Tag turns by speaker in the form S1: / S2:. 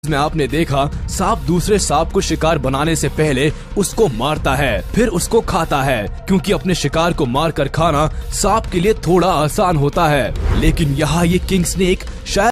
S1: में आपने देखा सांप दूसरे सांप को शिकार बनाने से पहले उसको मारता है, फिर उसको खाता है, क्योंकि अपने शिकार को मारकर खाना सांप के लिए थोड़ा आसान होता है। लेकिन यहाँ ये किंग स्नेक